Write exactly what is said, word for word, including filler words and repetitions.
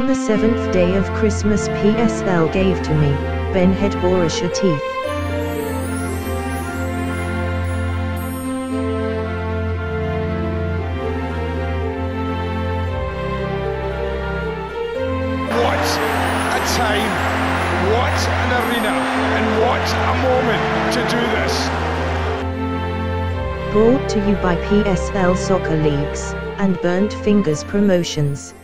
the seventh day of Christmas P S L gave to me, Ben had borisher teeth. What a time, what an arena, and what a moment to do this. Brought to you by P S L Soccer Leagues and Burnt Fingers Promotions.